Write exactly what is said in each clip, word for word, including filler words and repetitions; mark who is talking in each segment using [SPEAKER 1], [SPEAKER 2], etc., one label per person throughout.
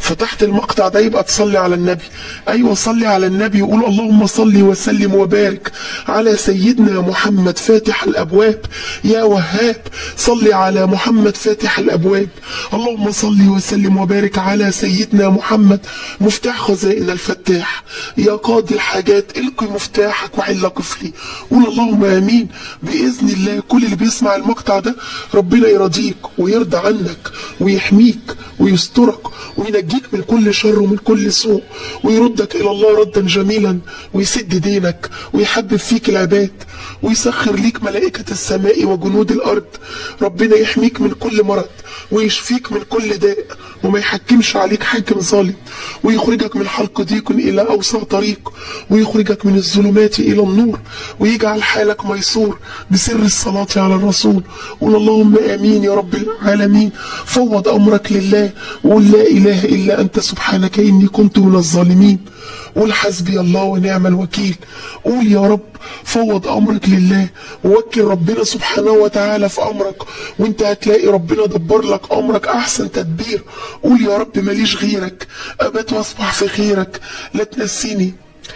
[SPEAKER 1] فتحت المقطع ده يبقى تصلي على النبي. ايوه صلي على النبي وقول اللهم صل وسلم وبارك على سيدنا محمد فاتح الابواب يا وهاب. صلي على محمد فاتح الابواب. اللهم صل وسلم وبارك على سيدنا محمد مفتاح خزائن الفتاح يا قاضي الحاجات. القي مفتاحك وحل قفلي. قول اللهم امين. باذن الله كل اللي بيسمع المقطع ده ربنا يرضيك ويرضى عنك ويحميك ويسترك وينجيك من كل شر ومن كل سوء ويردك الى الله ردا جميلا ويسد دينك ويحبب فيك العباد ويسخر ليك ملائكة السماء وجنود الارض. ربنا يحميك من كل مرض ويشفيك من كل داء وما يحكمش عليك حاكم ظالم ويخرجك من حلق ضيق الى اوسع طريق ويخرجك من الظلمات الى النور ويجعل حالك ميسور بسر الصلاة على الرسول. قول اللهم امين يا رب العالمين. فوض امرك لله وقول لا اله الا انت سبحانك اني كنت من الظالمين. قول حسبي الله ونعم الوكيل. قول يا رب فوض امرك لله ووكل ربنا سبحانه وتعالى في امرك وانت هتلاقي ربنا دبر لك امرك احسن تدبير. قول يا رب ماليش غيرك ابات واصبح في خيرك. لا تنسيني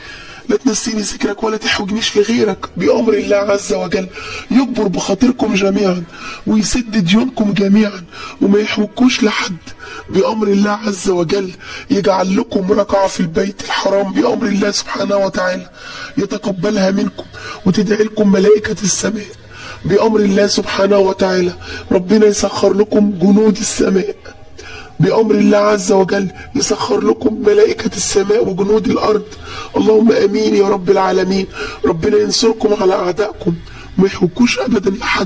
[SPEAKER 1] لا تنسيني ذكرك ولا تحوجنيش لغيرك. بأمر الله عز وجل يجبر بخاطركم جميعا ويسد ديونكم جميعا وما يحوجكوش لحد. بأمر الله عز وجل يجعل لكم ركعة في البيت الحرام بأمر الله سبحانه وتعالى يتقبلها منكم وتدعي لكم ملائكة السماء بأمر الله سبحانه وتعالى. ربنا يسخر لكم جنود السماء بأمر الله عز وجل يسخر لكم ملائكة السماء وجنود الأرض. اللهم أمين يا رب العالمين. ربنا ينصركم على أعدائكم وما يحوكوش أبدا لحد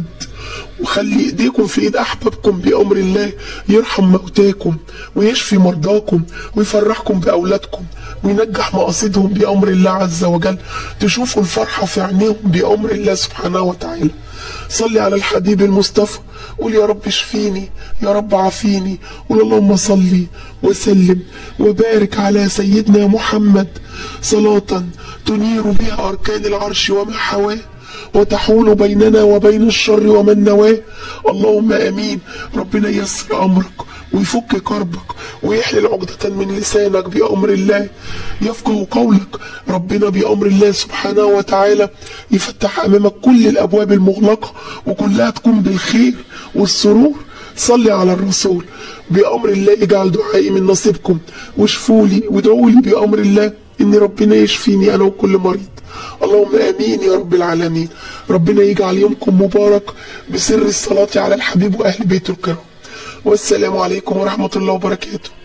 [SPEAKER 1] وخلي إيديكم في إيد أحبابكم بأمر الله. يرحم موتاكم ويشفي مرضاكم ويفرحكم بأولادكم وينجح مقاصدهم بأمر الله عز وجل. تشوفوا الفرحة في عينيهم بأمر الله سبحانه وتعالى. صلي على الحبيب المصطفى. قول يا رب اشفيني يا رب عافيني. قول اللهم صل وسلم وبارك على سيدنا محمد صلاة تنير بها أركان العرش وما حواه وتحول بيننا وبين الشر ومن نواه. اللهم امين. ربنا ييسر امرك ويفك كربك ويحلل عقدة من لسانك بأمر الله يفقه قولك. ربنا بأمر الله سبحانه وتعالى يفتح أمامك كل الأبواب المغلقة وكلها تكون بالخير والسرور. صلي على الرسول. بأمر الله يجعل دعائي من نصيبكم واشفولي وادعولي بأمر الله إن ربنا يشفيني أنا وكل مريض. اللهم امين يا رب العالمين. ربنا يجعل يومكم مبارك بسر الصلاة على الحبيب واهل بيته الكرام. والسلام عليكم ورحمة الله وبركاته.